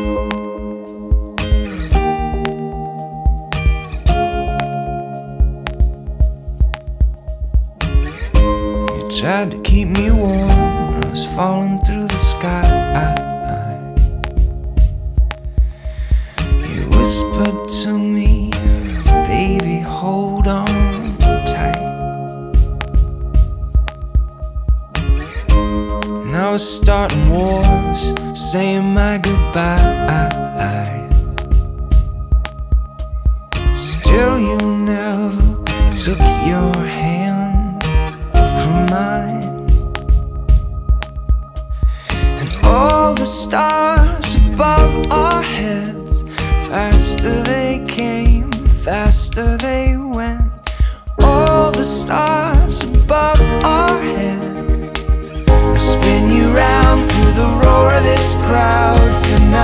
Tried to keep me warm, I was falling through the sky. You whispered to me, baby, hold on tight. And I was starting wars, saying my goodbyes. Still you never took your hand from mine. And all the stars above our heads, faster they came, faster they went. All the stars above our heads, spin you round through the roar of this crowd tonight.